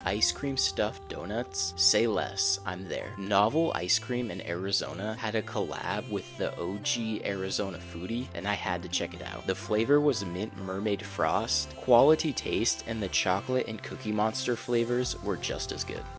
ice cream stuffed donuts, say less, I'm there. Novel Ice Cream in Arizona had a collab with the OG Arizona Foodie, and I had to check it out. The flavor was mint mermaid frost, quality taste, and the chocolate and Cookie Monster flavors were just as good.